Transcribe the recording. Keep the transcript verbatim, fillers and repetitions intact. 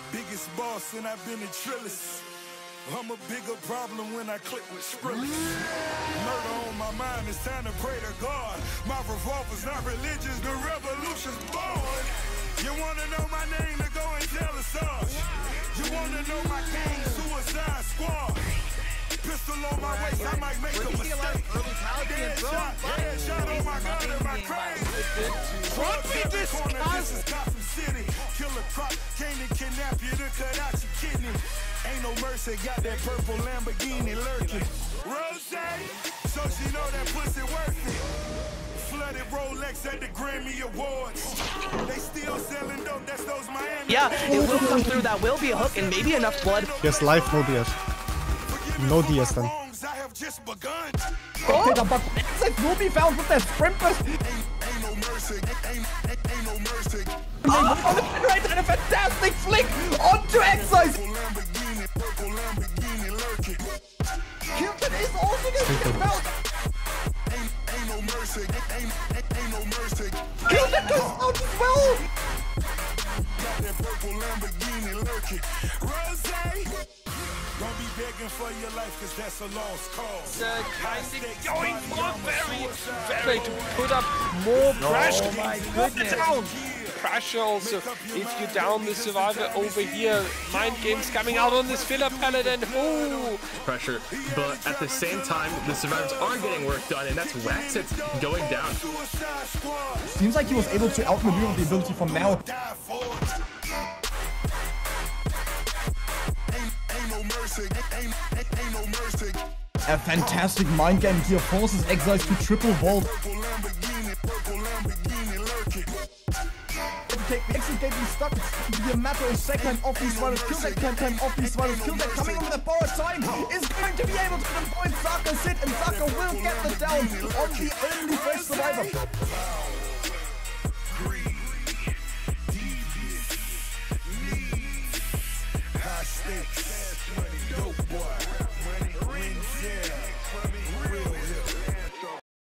Biggest boss and I've been a trillist. I'm a bigger problem when I click with Skrillex. Murder on my mind, it's time to pray to God. My revolver's not religious, the revolution's born. You wanna know my name, to go and tell us all. You wanna know my gang, Suicide Squad. Pistol on my waist, I might make a mistake. Headshot, headshot on my gun and my crane. What we discussed? This is Gotham City. Killer Croc came to kidnap you to cut out your kidney. Ain't no mercy, got that purple Lamborghini lurking. Rose, so she know that pussy worth it. Flooded Rolex at the Grammy Awards. They still selling dope, that's those Miami. Yeah, it will come through, that will be a hook and maybe enough blood. Yes, life will be it. No D S then. Okay, the but exit will be found with that sprint burst. Ain't no mercy, ain't, ain't, ain't no mercy. Oh, the right and a fantastic flick onto Excise. Kilton is also getting the belt. Ain't, ain't no mercy, ain't, ain't, ain't no mercy. Kilton goes out as well. Got that purple Lamborghini lurking. Rose, don't be begging for your life, cause that's a lost cause. Uh, kind of going for very, very to put up more pressure. Oh my goodness. Down. Pressure also. If you down the survivor over here, mind games coming out on this filler pallet and oh! Pressure, but at the same time, the survivors are getting work done, and that's Waxit's going down. Seems like he was able to outmaneuver the ability from now. A fantastic mind game here forces Exiles to triple vault. Take the exit gate, he's stuck. It's be a matter of second off these runners. Kill that time, time off these runners. Kill that coming over the borrowed time is going to be able to avoid Zaka sit, and Zaka will get the down on the only first survivor. High stakes, dope boy.